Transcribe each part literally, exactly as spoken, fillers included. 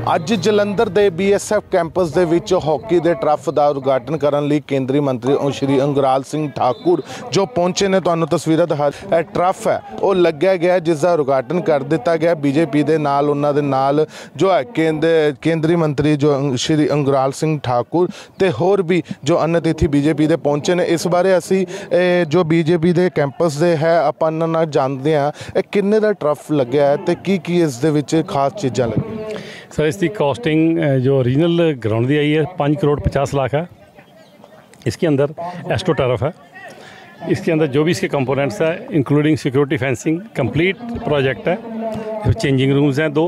ਅੱਜ ਜਲੰਧਰ ਦੇ B S F campus ਦੇ ਵਿੱਚ ਹਾਕੀ ਦੇ ਟਰਫ ਦਾ ਉਦਘਾਟਨ ਕਰਨ ਲਈ ਕੇਂਦਰੀ ਮੰਤਰੀ ਸ਼੍ਰੀ ਅੰਗਰਾਲ ਸਿੰਘ ਠਾਕੁਰ ਜੋ ਪਹੁੰਚੇ ਨੇ। ਤੁਹਾਨੂੰ ਤਸਵੀਰਾਂ ਦਿਖਾ ਇਹ ਟਰਫ ਹੈ ਉਹ ਲੱਗਿਆ ਗਿਆ ਜਿਸ ਦਾ ਉਦਘਾਟਨ ਕਰ ਦਿੱਤਾ ਗਿਆ ਬੀਜੇਪੀ ਦੇ ਨਾਲ ਉਹਨਾਂ ਦੇ ਨਾਲ ਜੋ ਹੈ ਕੇਂਦਰ ਕੇਂਦਰੀ ਮੰਤਰੀ ਜੋ ਸ਼੍ਰੀ ਅੰਗਰਾਲ ਸਿੰਘ ਠਾਕੁਰ ਤੇ ਹੋਰ ਵੀ ਜੋ अन्य अतिथि बीजेपी ਦੇ ਪਹੁੰਚੇ ਨੇ। ਇਸ ਬਾਰੇ ਅਸੀਂ ਜੋ ਬੀਜੇਪੀ ਦੇ ਕੈਂਪਸ ਦੇ ਹੈ ਆਪਾਂ ਇਹਨਾਂ ਨਾਲ ਜਾਣਦੇ ਹਾਂ ਇਹ ਕਿੰਨੇ ਦਾ ਟਰਫ ਲੱਗਿਆ ਹੈ ਤੇ ਕੀ ਕੀ ਇਸ ਦੇ ਵਿੱਚ ਖਾਸ ਚੀਜ਼ਾਂ ਲੱਗੀਆਂ। सर इसकी कॉस्टिंग जो ओरिजिनल ग्राउंड दी आई है पाँच करोड़ पचास लाख है। इसके अंदर एस्ट्रो टर्फ है, इसके अंदर जो भी इसके कंपोनेंट्स है including security fencing complete project है। चेंजिंग रूम्स हैं दो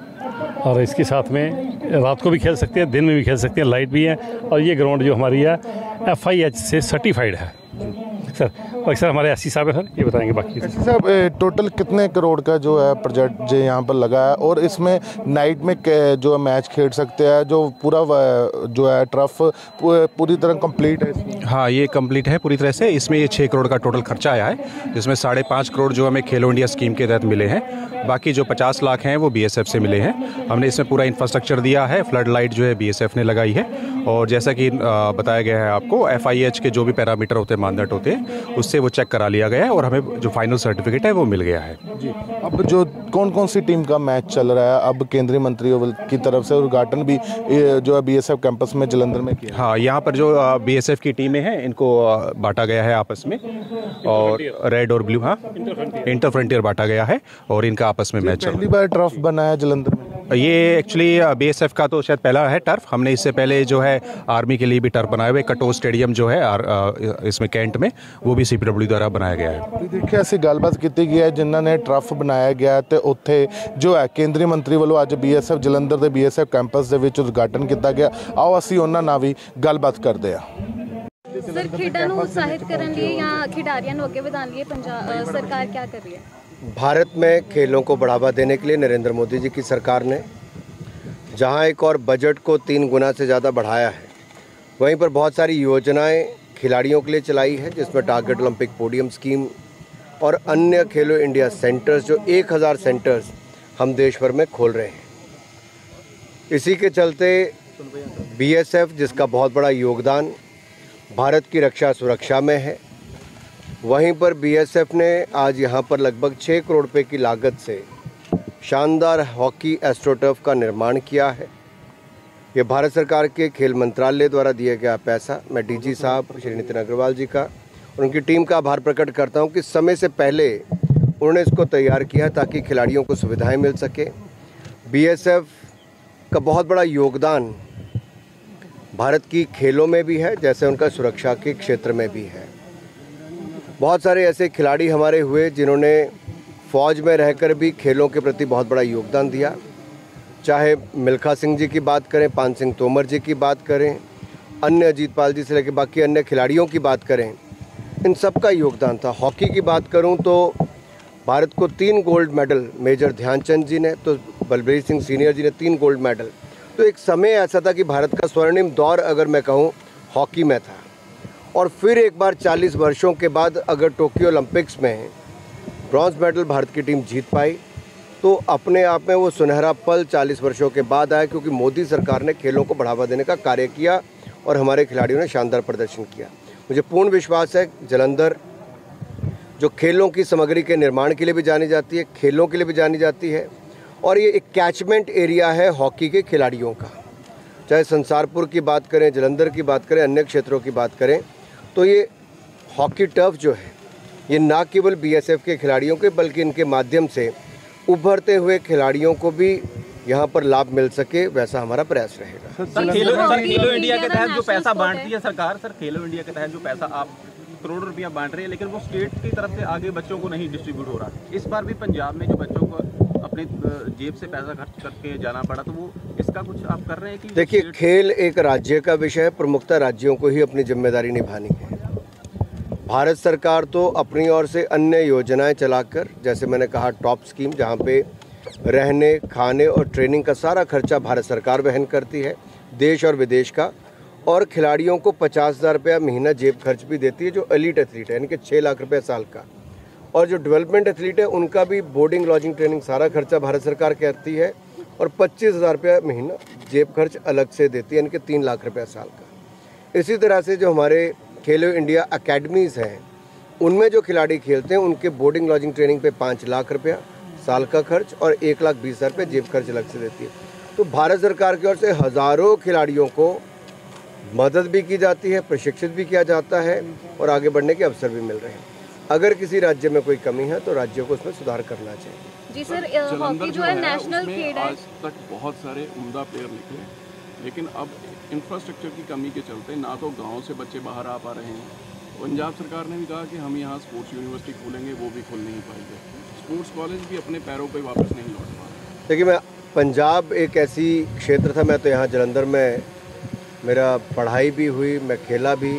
और इसके साथ में रात को भी खेल सकते हैं दिन में भी खेल सकते हैं, लाइट भी है। और ये ग्राउंड जो हमारी है एफ आई एच से सर्टिफाइड है सर। और सर हमारे एस सी साहब है सर ये बताएंगे बाकी। एस सी साहब टोटल कितने करोड़ का जो है प्रोजेक्ट जो यहाँ पर लगा है और इसमें नाइट में जो मैच खेल सकते हैं जो पूरा जो है टर्फ पूरी तरह कंप्लीट है। हाँ ये कंप्लीट है पूरी तरह से। इसमें ये छः करोड़ का टोटल खर्चा आया है जिसमें साढ़े पाँच करोड़ जो हमें खेलो इंडिया स्कीम के तहत मिले हैं, बाकी जो पचास लाख हैं वो बी एस एफ से मिले हैं। हमने इसमें पूरा इंफ्रास्ट्रक्चर दिया है, फ्लड लाइट जो है बी एस एफ ने लगाई है और जैसा कि बताया गया है आपको एफ आई एच के जो भी पैरामीटर होते हैं मानदंड होते हैं उससे वो चेक करा लिया गया है और हमें जो फाइनल सर्टिफिकेट है वो मिल गया है जी। अब जो कौन कौन सी टीम का मैच चल रहा है अब केंद्रीय मंत्रियों की तरफ से उद्घाटन भी जो है बी एस एफ कैंपस में जलंधर में किया। हाँ यहाँ पर जो बी एस एफ की टीमें हैं इनको बांटा गया है आपस में और रेड और ब्लू हाँ इंटर फ्रंटियर बांटा गया है और इनका आपस में मैच पहली बार टर्फ बना है जलंधर में। ये एक्चुअली बी एस एफ का तो शायद पहला है टर्फ। हमने इससे पहले जो है आर्मी के लिए भी टर्फ बनाए हुए कटोज स्टेडियम जो है इसमें कैंट में वो भी सी पी डब्ल्यू द्वारा बनाया गया है। देखिए ऐसी गलबात की गई है जिन्होंने टर्फ बनाया गया तो उत्थे जो है केंद्रीय मंत्री वालों अज बी एस एफ जलंधर के बी एस एफ कैंपस के उद्घाटन किया गया। आओ असी उन्हां नाल भी गलबात करते हैं। सर खेडां नूं उत्साहित करन लई या खिडारियां नूं अगे वधाउण लई पंजाब सरकार क्या कर रही है? भारत में खेलों को बढ़ावा देने के लिए नरेंद्र मोदी जी की सरकार ने जहां एक और बजट को तीन गुना से ज़्यादा बढ़ाया है वहीं पर बहुत सारी योजनाएं खिलाड़ियों के लिए चलाई है जिसमें टारगेट ओलंपिक पोडियम स्कीम और अन्य खेलो इंडिया सेंटर्स जो एक हज़ार सेंटर्स हम देश भर में खोल रहे हैं। इसी के चलते बी एस एफ जिसका बहुत बड़ा योगदान भारत की रक्षा सुरक्षा में है वहीं पर बी एस एफ ने आज यहाँ पर लगभग छः करोड़ रुपए की लागत से शानदार हॉकी एस्ट्रोटर्फ का निर्माण किया है। ये भारत सरकार के खेल मंत्रालय द्वारा दिया गया पैसा। मैं डी जी साहब श्री नितिन अग्रवाल जी का और उनकी टीम का आभार प्रकट करता हूँ कि समय से पहले उन्होंने इसको तैयार किया ताकि खिलाड़ियों को सुविधाएं मिल सके। बी एस एफ का बहुत बड़ा योगदान भारत की खेलों में भी है जैसे उनका सुरक्षा के क्षेत्र में भी है। बहुत सारे ऐसे खिलाड़ी हमारे हुए जिन्होंने फ़ौज में रहकर भी खेलों के प्रति बहुत बड़ा योगदान दिया, चाहे मिल्खा सिंह जी की बात करें, पान सिंह तोमर जी की बात करें, अन्य अजीत पाल जी से लेकर बाकी अन्य खिलाड़ियों की बात करें, इन सब का योगदान था। हॉकी की बात करूं तो भारत को तीन gold medal major Dhyan Chand ji ने तो बलबीर सिंह सीनियर जी ने तीन गोल्ड मेडल। तो एक समय ऐसा था कि भारत का स्वर्णिम दौर अगर मैं कहूँ हॉकी में था और फिर एक बार चालीस वर्षों के बाद अगर टोक्यो ओलंपिक्स में ब्रॉन्ज मेडल भारत की टीम जीत पाई तो अपने आप में वो सुनहरा पल चालीस वर्षों के बाद आया क्योंकि मोदी सरकार ने खेलों को बढ़ावा देने का कार्य किया और हमारे खिलाड़ियों ने शानदार प्रदर्शन किया। मुझे पूर्ण विश्वास है जलंधर जो खेलों की सामग्री के निर्माण के लिए भी जानी जाती है, खेलों के लिए भी जानी जाती है और ये एक कैचमेंट एरिया है हॉकी के खिलाड़ियों का। चाहे संसारपुर की बात करें, जलंधर की बात करें, अन्य क्षेत्रों की बात करें तो ये हॉकी टर्फ जो है ये ना केवल बी एस एफ के खिलाड़ियों के बल्कि इनके माध्यम से उभरते हुए खिलाड़ियों को भी यहाँ पर लाभ मिल सके वैसा हमारा प्रयास रहेगा। सर खेलो सर खेलो इंडिया के तहत जो पैसा बांटती है सरकार, सर खेलो इंडिया के तहत जो पैसा आप करोड़ रुपया बांट रहे हैं लेकिन वो स्टेट की तरफ से आगे बच्चों को नहीं डिस्ट्रीब्यूट हो रहा। इस बार भी पंजाब में जो बच्चों को अपने जेब से पैसा खर्च करके जाना पड़ा तो वो इसका कुछ आप कर रहे हैं कि? देखिए खेल एक राज्य का विषय है, प्रमुखता राज्यों को ही अपनी जिम्मेदारी निभानी है। भारत सरकार तो अपनी ओर से अन्य योजनाएं चलाकर जैसे मैंने कहा टॉप स्कीम जहां पे रहने खाने और ट्रेनिंग का सारा खर्चा भारत सरकार वहन करती है देश और विदेश का और खिलाड़ियों को पचास हज़ार रुपया महीना जेब खर्च भी देती है जो एलीट एथलीट है यानी कि छः लाख रुपये साल का और जो डेवलपमेंट एथलीट है उनका भी बोर्डिंग लॉजिंग ट्रेनिंग सारा खर्चा भारत सरकार करती है और पच्चीस हज़ार रुपया महीना जेब खर्च अलग से देती है, यानी कि तीन लाख रुपया साल का। इसी तरह से जो हमारे खेलो इंडिया अकेडमीज़ हैं उनमें जो खिलाड़ी खेलते हैं उनके बोर्डिंग लॉजिंग ट्रेनिंग पे पाँच लाख रुपया साल का खर्च और एक लाख बीस हज़ार रुपये जेब खर्च अलग से देती है। तो भारत सरकार की ओर से हज़ारों खिलाड़ियों को मदद भी की जाती है, प्रशिक्षित भी किया जाता है और आगे बढ़ने के अवसर भी मिल रहे हैं। अगर किसी राज्य में कोई कमी है तो राज्य को उसमें सुधार करना चाहिए। जी सर, हॉकी जो है नेशनल खेल है। आज तक बहुत सारे उम्दा प्लेयर निकले, लेकिन अब इंफ्रास्ट्रक्चर की कमी के चलते ना तो गाँव से बच्चे बाहर आ पा रहे हैं। पंजाब सरकार ने भी कहा कि हम यहाँ स्पोर्ट्स यूनिवर्सिटी खोलेंगे, वो भी खोल नहीं पाएंगे। स्पोर्ट्स कॉलेज भी अपने पैरों पे वापस नहीं लौट पा रहे। देखिए, मैं पंजाब एक ऐसी क्षेत्र था, मैं तो यहाँ जलंधर में मेरा पढ़ाई भी हुई, मैं खेला भी।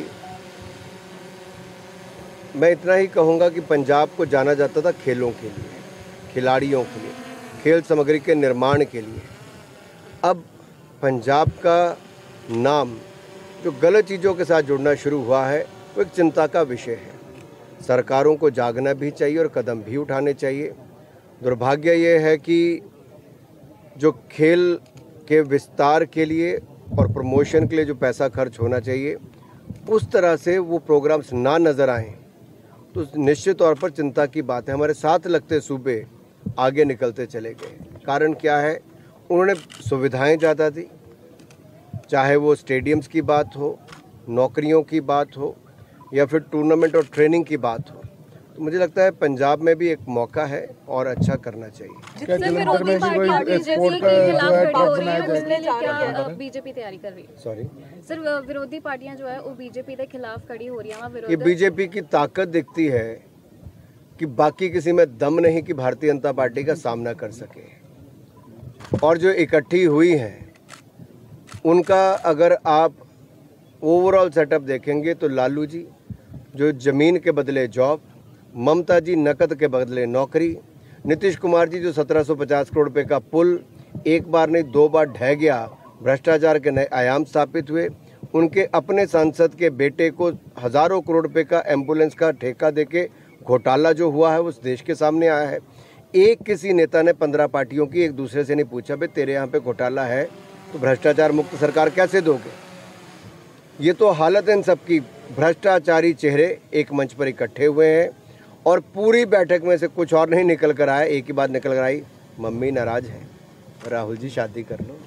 मैं इतना ही कहूँगा कि पंजाब को जाना जाता था खेलों के लिए, खिलाड़ियों के लिए, खेल सामग्री के निर्माण के लिए। अब पंजाब का नाम जो गलत चीज़ों के साथ जुड़ना शुरू हुआ है वो एक चिंता का विषय है। सरकारों को जागना भी चाहिए और कदम भी उठाने चाहिए। दुर्भाग्य ये है कि जो खेल के विस्तार के लिए और प्रमोशन के लिए जो पैसा खर्च होना चाहिए उस तरह से वो प्रोग्राम्स ना नज़र आएं तो निश्चित तौर पर चिंता की बात है। हमारे साथ लगते सूबे आगे निकलते चले गए। कारण क्या है? उन्होंने सुविधाएं ज़्यादा दी, चाहे वो स्टेडियम्स की बात हो, नौकरियों की बात हो या फिर टूर्नामेंट और ट्रेनिंग की बात हो। तो मुझे लगता है पंजाब में भी एक मौका है और अच्छा करना चाहिए। सर, विरोधी पार्टियां बीजेपी के खिलाफ खड़ी हो रही है, उसके लिए क्या बीजेपी तैयारी कर रही है? सॉरी सर, विरोधी पार्टियां जो है वो बीजेपी के खिलाफ खड़ी हो रही है। ये बीजेपी की ताकत दिखती है कि बाकी किसी में दम नहीं कि भारतीय जनता पार्टी का सामना कर सके। और जो इकट्ठी हुई हैं उनका अगर आप ओवरऑल सेटअप देखेंगे तो लालू जी जो ज़मीन के बदले जॉब, ममता जी नकद के बदले नौकरी, नीतीश कुमार जी जो सत्रह सौ पचास करोड़ रुपए का पुल एक बार नहीं दो बार ढह गया, भ्रष्टाचार के नए आयाम स्थापित हुए। उनके अपने सांसद के बेटे को हज़ारों करोड़ रुपए का एम्बुलेंस का ठेका देके घोटाला जो हुआ है उस देश के सामने आया है। एक किसी नेता ने पंद्रह पार्टियों की एक दूसरे से नहीं पूछा भाई तेरे यहाँ पे घोटाला है तो भ्रष्टाचार मुक्त सरकार कैसे दोगे? ये तो हालत है इन सबकी। भ्रष्टाचारी चेहरे एक मंच पर इकट्ठे हुए हैं और पूरी बैठक में से कुछ और नहीं निकल कर आया। एक ही बात निकल कर आई, मम्मी नाराज है, राहुल जी शादी कर लो।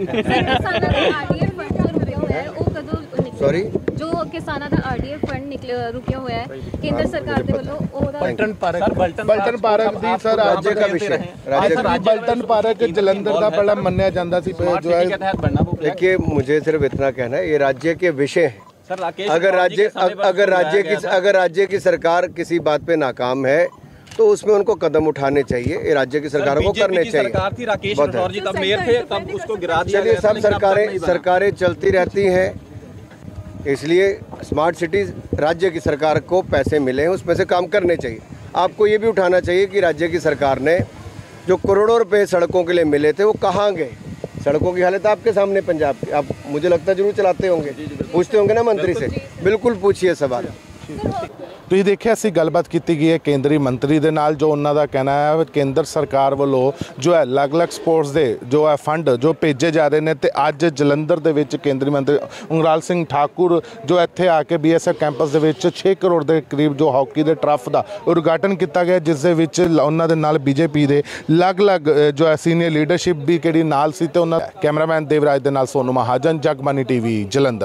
सॉरी, जो किसाना ਦਾ ਆਰਡੀਐਫ ਫੰਡ ਨਿਕਲੇ ਰੁਕਿਆ ਹੋਇਆ ਹੈ ਕੇਂਦਰ ਸਰਕਾਰ ਦੇ ਵੱਲੋਂ ਉਹਦਾ ਬਲਟਨ ਪਾਰਕ ਬਲਟਨ ਪਾਰਕ ਦੀ ਸਰ राज्य का विषय राज्य का बल्टन पार्क जलंधर का बड़ा मन्या जाता सी जो है। देखिए, मुझे सिर्फ इतना कहना है, ये राज्य के विषय हैं। अगर राज्य अगर राज्य की अगर राज्य की सरकार किसी बात पे नाकाम है तो उसमें उनको कदम उठाने चाहिए। ये राज्य की सरकारों को करने चाहिए। सरकार थी, राकेश राठौर जी तब मेयर थे, तब उसको गिरा दिया। चलिए, सब सरकारें सरकारें चलती रहती हैं, इसलिए स्मार्ट सिटीज राज्य की सरकार को पैसे मिले हैं उसमें से काम करने चाहिए। आपको ये भी उठाना चाहिए कि राज्य की सरकार ने जो करोड़ों रुपए सड़कों के लिए मिले थे वो कहाँ गए? सड़कों की हालत आपके सामने पंजाब की, आप मुझे लगता है जरूर चलाते होंगे, पूछते होंगे ना मंत्री से, बिल्कुल पूछिए सवाल। ਤੁਸੀਂ ਦੇਖਿਆ ਅਸੀਂ ਗੱਲਬਾਤ ਕੀਤੀ ਗਈ ਹੈ ਕੇਂਦਰੀ ਮੰਤਰੀ ਦੇ ਨਾਲ, ਜੋ ਉਹਨਾਂ ਦਾ ਕਹਿਣਾ ਹੈ ਕੇਂਦਰ ਸਰਕਾਰ ਵੱਲੋਂ ਜੋ ਹੈ ਅਲੱਗ-ਅਲੱਗ ਸਪੋਰਟਸ ਦੇ ਜੋ ਹੈ ਫੰਡ ਜੋ ਭੇਜੇ ਜਾ ਰਹੇ ਨੇ। ਤੇ ਅੱਜ ਜਲੰਧਰ ਦੇ ਵਿੱਚ ਕੇਂਦਰੀ ਮੰਤਰੀ ਉਂਗਰਾਲ ਸਿੰਘ ਠਾਕੁਰ ਜੋ ਇੱਥੇ ਆ ਕੇ ਬੀਐਸਐਫ ਕੈਂਪਸ ਦੇ ਵਿੱਚ ਛੇ ਕਰੋੜ ਦੇ ਕਰੀਬ ਜੋ ਹਾਕੀ ਦੇ ਟਰਫ ਦਾ ਉਦਘਾਟਨ ਕੀਤਾ ਗਿਆ, ਜਿਸ ਦੇ ਵਿੱਚ ਉਹਨਾਂ ਦੇ ਨਾਲ ਬੀਜੇਪੀ ਦੇ ਅਲੱਗ-ਅਲੱਗ ਜੋ ਹੈ ਸੀਨੀਅਰ ਲੀਡਰਸ਼ਿਪ ਵੀ ਕਿਹੜੀ ਨਾਲ ਸੀ। ਤੇ ਉਹਨਾਂ ਕੈਮਰਾਮੈਨ ਦੇਵਰਾਜ ਦੇ ਨਾਲ ਸੋਨੂ ਮਹਾਜਨ, ਜਗਬਾਨੀ ਟੀਵੀ ਜਲੰਧਰ।